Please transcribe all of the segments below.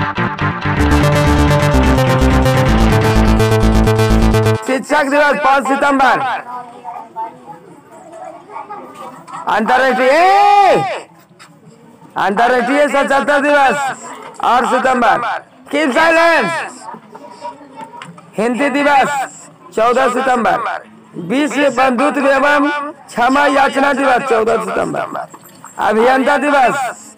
शिक्षक दिवस 5 सितंबर। अंतर्राष्ट्रीय साक्षरता दिवस 8 सितंबर। Keep silence. हिंदी दिवस 14 सितंबर। विश्व बंधुत्व एवं क्षमा याचना दिवस 14 सितंबर। अभियंता दिवस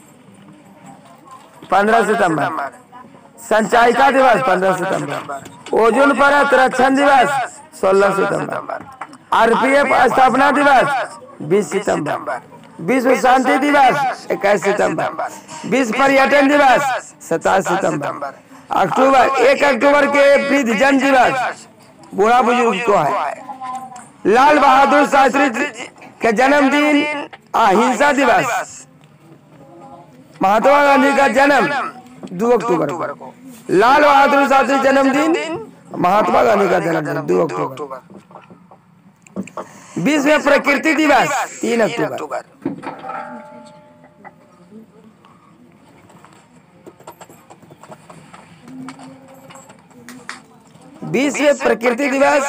15 सितंबर। संचायिका दिवस 15 सितंबर। ओजोन परत रक्षण दिवस 16 सितंबर। आरपीएफ स्थापना दिवस 20 सितंबर। विश्व शांति दिवस 21 सितंबर। विश्व पर्यटन दिवस 27 सितंबर। 1 अक्टूबर के वृद्धजन दिवस बूढ़ा बुजुर्ग को है। लाल बहादुर शास्त्री का जन्मदिन अहिंसा दिवस। महात्मा गांधी का जन्म 2 अक्टूबर को। लाल बहादुर शास्त्री जन्मदिन, महात्मा गांधी का जन्मदिन 2 अक्टूबर। विश्व प्रकृति दिवस 3 अक्टूबर। विश्व प्रकृति दिवस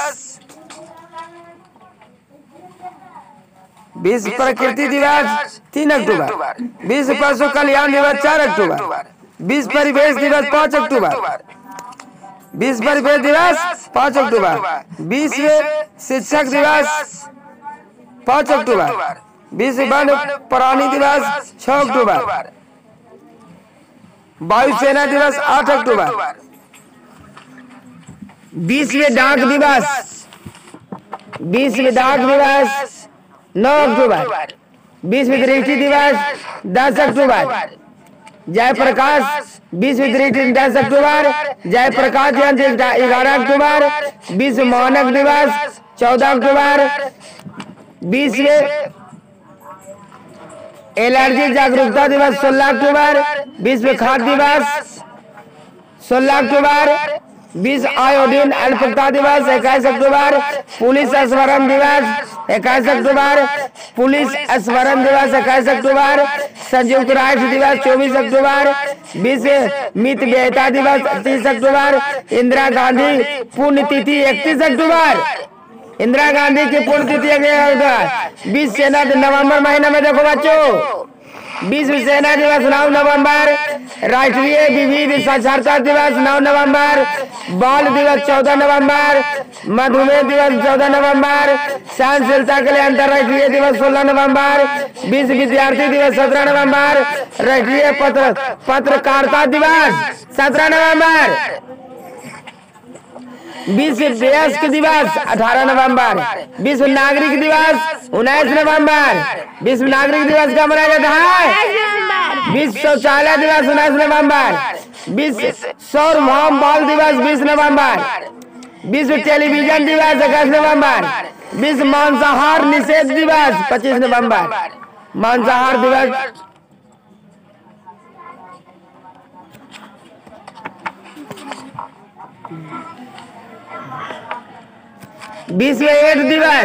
3 अक्टूबर। विश्व पशु कल्याण दिवस 4 अक्टूबर। विश्व परिवेश दिवस 5 अक्टूबर। विश्व परिवेश दिवस 5 अक्टूबर। विश्व शिक्षक दिवस 5 अक्टूबर। विश्व वन प्राणी दिवस 6 अक्टूबर। वायुसेना दिवस 8 अक्टूबर। विश्व डाक दिवस 9 अक्टूबर। विश्व दृष्टि दिवस 10 अक्टूबर। जयप्रकाश विश्व दृष्टि 10 अक्टूबर। जयप्रकाश जयंती 11 अक्टूबर। विश्व मानक दिवस 14 अक्टूबर। विश्व एलर्जी जागरूकता दिवस 16 अक्टूबर। विश्व खाद्य दिवस 16 अक्टूबर। विश्व आयोडीन अल्पता दिवस 21 अक्टूबर। पुलिस स्मरण दिवस 21 अक्टूबर। पुलिस स्मरण दिवस 21 अक्टूबर। संयुक्त राष्ट्र दिवस 24 अक्टूबर। विश्व मितव्ययिता दिवस 30 अक्टूबर। इंदिरा गांधी पुण्यतिथि 31 अक्टूबर। इंदिरा गांधी की पुण्यतिथि 31 अक्टूबर। विश्व सेना नवंबर महीने में देखो बच्चों। विश्व सेना दिवस 9 नवंबर। राष्ट्रीय विविध साक्षरता दिवस 9 नवंबर। बाल दिवस 14 नवंबर। मधुमेह दिवस 14 नवंबर। सहनशीलता के लिए अंतर्राष्ट्रीय दिवस 16 नवंबर। विश्व विद्यार्थी दिवस 17 नवंबर। राष्ट्रीय पत्रकारिता दिवस 17 नवंबर। विश्व वयस्क दिवस 18 नवंबर। विश्व नागरिक दिवस 19 नवंबर। विश्व नागरिक दिवस कब मनाया जाता है? विश्व शौचालय दिवस 19 नवंबर। विश्व सौर बाल दिवस 20 नवंबर। विश्व टेलीविजन दिवस 21 नवंबर। विश्व मांसाहार निषेध दिवस 25 नवंबर। मांसाहार दिवस विश्व एड्स दिवस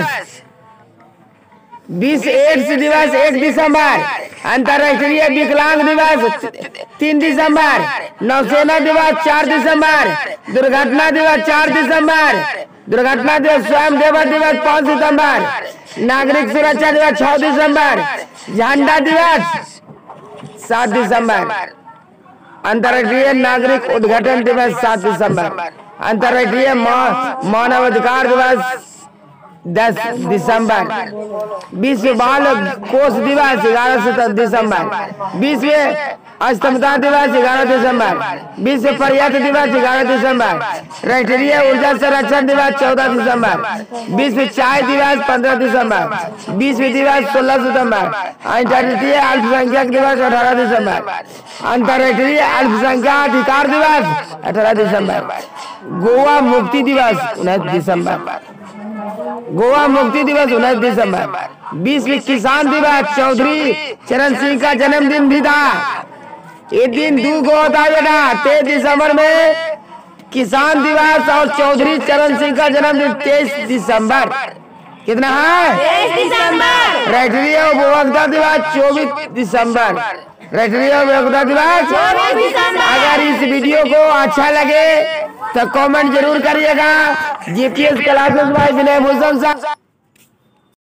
1 दिसंबर। अंतर्राष्ट्रीय विकलांग दिवस 3 दिसंबर। नौसेना दिवस 4 दिसंबर। दुर्घटना दिवस 4 दिसंबर। दुर्घटना दिवस स्वयं दिवस 5 सितंबर। नागरिक सुरक्षा दिवस 6 दिसंबर। झंडा दिवस 7 दिसंबर। अंतर्राष्ट्रीय नागरिक उद्घाटन दिवस 7 दिसंबर। अंतर्राष्ट्रीय मानवाधिकार दिवस 10 दिसंबर। विश्व बाल कोष दिवस 11 दिसंबर। विश्व अक्षमता दिवस 11 दिसंबर। विश्व पर्यटन दिवस 11 दिसंबर। राष्ट्रीय ऊर्जा संरक्षण दिवस 14 दिसंबर। विश्व चाय दिवस 15 दिसंबर। विश्व दिवस 16 सितंबर। अंतर्राष्ट्रीय अल्पसंख्यक दिवस 18 दिसंबर। अंतर्राष्ट्रीय अल्पसंख्यक अधिकार दिवस 18 दिसंबर। गोवा मुक्ति दिवस 19 दिसंबर। गोवा मुक्ति दिवस 19 दिसंबर। विश्व किसान दिवस चौधरी चरण सिंह का जन्मदिन भी था। ये दिन 2 को होता है बेटा। 23 दिसंबर में किसान दिवस और चौधरी चरण सिंह का जन्मदिन 23 दिसंबर। कितना है? 23 दिसंबर। राष्ट्रीय उपभोक्ता दिवस 24 दिसंबर। राष्ट्रीय उपभोक्ता दिवस 24 दिसंबर। अगर इस वीडियो वीडियो को अच्छा लगे तो कमेंट जरूर करिएगा। GPS classes by Vinay Bhushan साहब।